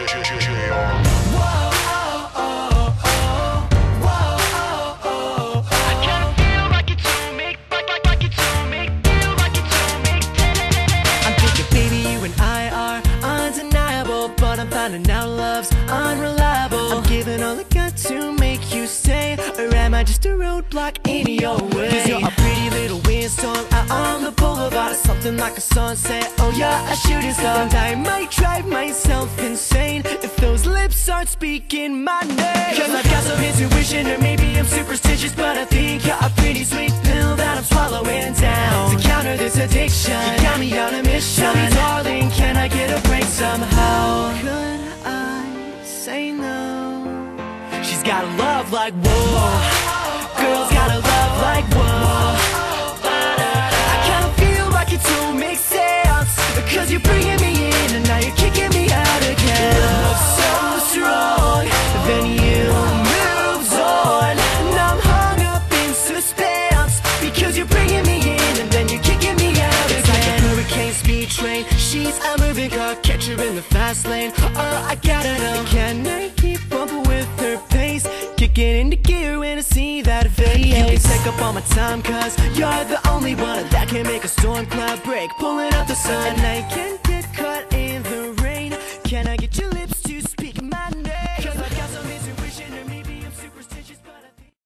Now love's unreliable. I'm giving all I got to make you stay, or am I just a roadblock in your way? Cause you're a pretty little windstorm out on the boulevard, something like a sunset. Oh yeah, a shooting star. And I might drive myself insane if those lips aren't speaking my name. Cause I've got some intuition, or maybe I'm superstitious, but I think you're a pretty sweet pill that I'm swallowing down to counter this addiction. You got me on a mission. Tell me, darling, can I get a break somehow? Could I say no? She's got a love like whoa. Girls got a love like whoa. I kinda feel like it don't make sense, cause you're bringing me in and now you're kicking me out again. Love so strong, then you moves on, and I'm hung up in suspense, because you're bringing me in and then you're kicking me out again. It's like a hurricane speed train, she's a moving car, catch her in the fast lane. Oh, I gotta know, can I keep up with her pace? Kicking into gear when I see that face. You can take up all my time, cause you're the only one that can make a storm cloud break, pulling up the sun. And I can't get caught in the rain. Can I get your lips